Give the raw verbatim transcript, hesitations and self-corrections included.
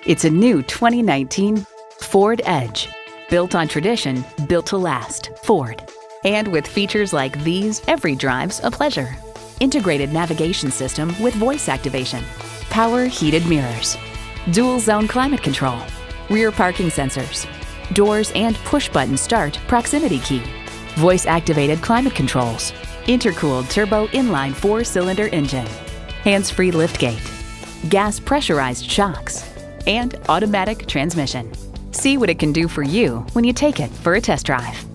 It's a new twenty nineteen Ford Edge. Built on tradition, built to last. Ford. And with features like these, every drive's a pleasure. Integrated navigation system with voice activation. Power heated mirrors. Dual zone climate control. Rear parking sensors. Doors and push-button start proximity key. Voice-activated climate controls. Intercooled turbo inline four-cylinder engine. Hands-free liftgate. Gas pressurized shocks. And automatic transmission. See what it can do for you when you take it for a test drive.